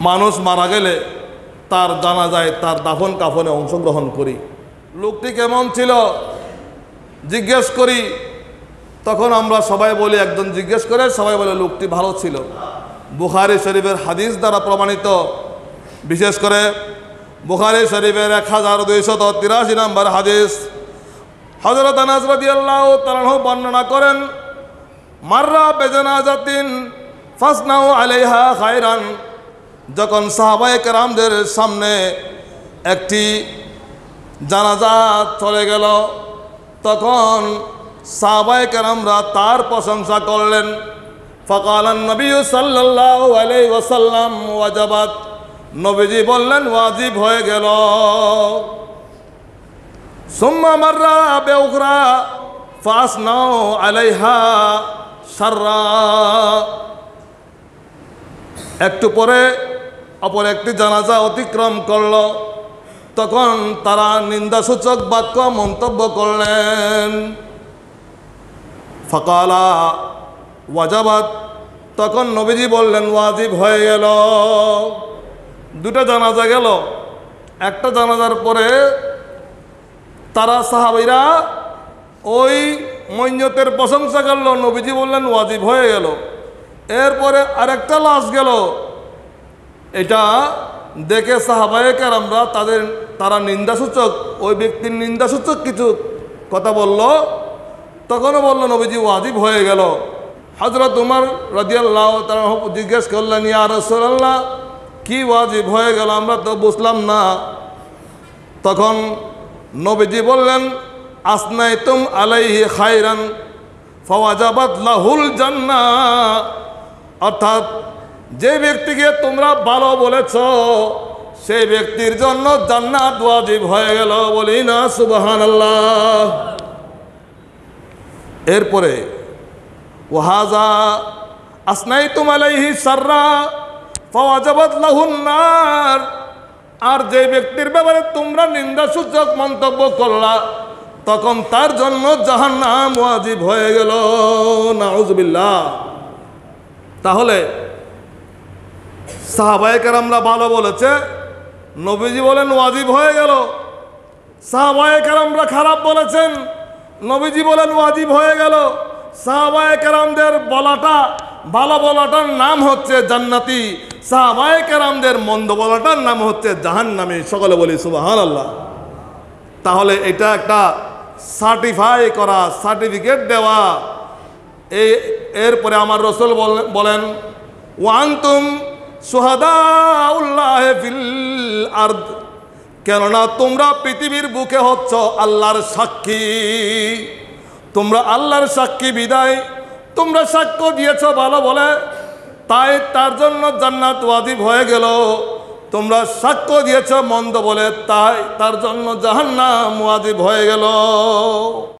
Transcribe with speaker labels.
Speaker 1: মানুষ মারা গেলে তার জানাজায় তার দাফন কাফনে অংশগ্রহণ করি। লোকটি কেমন ছিল জিজ্ঞেস করি, তখন আমরা সবাই বলি, একজন জিজ্ঞেস করে সবাই বলে লোকটি ভালো ছিল। বুখারী শরীফের হাদিস দ্বারা প্রমাণিত, বিশেষ করে বুখারী শরীফের 1283 নম্বর হাদিস, হযরত আনাস রাদিয়াল্লাহু তাআলা বর্ণনা করেন, মাররা বিজানাজাতিন ফাসনাউ আলাইহা খায়রান, যখন সাহাবায়ে কেরামদের সামনে একটি জানাজা চলে গেল, তখন সাহাবায়ে কেরামরা তার প্রশংসা করলেন। ফাকালান নবী সাল্লাল্লাহু আলাইহি ওয়াসাল্লাম ওয়াজাবাত, নবীজি বললেন ওয়াজিব হয়ে গেল। সুম্মা মাররা বিউখরা ফাসনাউ আলাইহা শাররা, একটু পরে অপর একটি জানাজা অতিক্রম করল, তখন তারা নিন্দাসূচক বাক্য মন্তব্য করলেন। ফাকালা ওয়াজাবাত, তখন নবীজি বললেন ওয়াজিব হয়ে গেল। দুটো জানাজা গেল, একটা জানাজার পরে তারা সাহাবীরা ওই ময়্যতের প্রশংসা করল, নবীজি বললেন ওয়াজিব হয়ে গেল। এরপরে আরেকটা লাশ গেল, এটা দেখে সাহাবায়ে কেরামরা তারা নিন্দাসূচক, ওই ব্যক্তির নিন্দাসূচক কিছু কথা বলল, তখনও বলল নবীজি ওয়াজিব হয়ে গেল। হযরত উমর রাদিয়াল্লাহু তাআলা জিজ্ঞেস করলেন, ইয়া রাসূলুল্লাহ, কি ওয়াজিব হয়ে গেল, আমরা তো বুঝলাম না। তখন নবীজি বললেন, আসনাইতুম আলাইহি খায়রান ফাওয়াজাবাত লাহুল জান্নাহ, অর্থাৎ যে ব্যক্তিকে তোমরা ভালো বলেছ সেই ব্যক্তির জন্য জান্নাত ওয়াজিব হয়ে গেল। বলি না সুবহানাল্লাহ। এরপরে ওয়াহাজা আসনাইতুম আলাইহি শাররা ফাওয়াজাবাত লাহুন নার, আর যে ব্যক্তির ব্যাপারে তোমরা নিন্দাসূচক মন্তব্য করলা তখন তার জন্য জাহান্নাম ওয়াজিব হয়ে গেল। নাউযুবিল্লাহ। তাহলে সাহাবায়ে কেরামরা ভালো বলেছে, নবীজি বলেন ওয়াজিব হয়ে গেল। সাহাবায়ে কেরামরা খারাপ বলেছেন, নবীজি বলেন ওয়াজিব হয়ে গেল। সাহাবায়ে কেরামদের বলাটা, ভালো বলাটার নাম হচ্ছে জান্নাতি, সাহাবায়ে কেরামদের মন্দ বলাটার নাম হচ্ছে জাহান্নামী। সকলে বলি সুবহানাল্লাহ। তাহলে এটা একটা সার্টিফাই করা, সার্টিফিকেট দেওয়া। এরপরে আমার রাসূল বলেন, ওয়ান্তুম শুহাদাউল্লাহি ফিল আরদ, কেননা তোমরা পৃথিবীর বুকে হচ্ছ আল্লাহর সাক্ষী। তোমরা আল্লাহর সাক্ষী বিদায় তোমরা সাক্ষ্য দিয়েছ ভালো বলে, তাই তার জন্য জান্নাত ওয়াজিব হয়ে গেল। তোমরা সাক্ষ্য দিয়েছ মন্দ বলে, তাই তার জন্য জাহান্নাম ওয়াজিব হয়ে গেল।